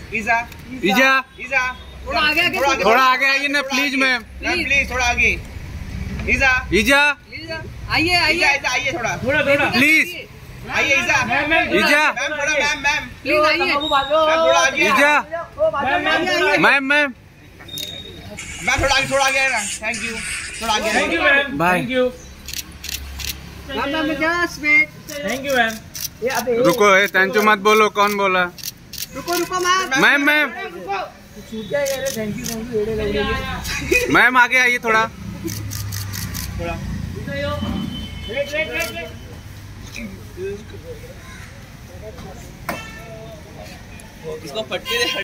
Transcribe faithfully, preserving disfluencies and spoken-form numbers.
ईजा ईजा ईजा थोड़ा आगे आगे थोड़ा आगे आइए ना प्लीज मैम। मैम प्लीज थोड़ा आगे। ईजा ईजा आइए आइए आइए थोड़ा थोड़ा थोड़ा प्लीज आइए ईजा मैम मैम ईजा मैम थोड़ा मैम मैम प्लीज आइए मैम थोड़ा आगे ईजा ma'am ma'am ma'am ma'am ma'am थोड़ा आगे थोड़ा आगे ना थैंक यू थोड़ा आगे thank you ma'am Bye. Thank you ma'am ma'am just wait thank you ma'am रुको ए तेंचू मत बोलो, कौन बोला? रुको रुको ma'am ma'am ma'am thank you thank you ma'am आगे आइए थोड़ा। थोड़ा वेट वेट वेट इसको फटके दे।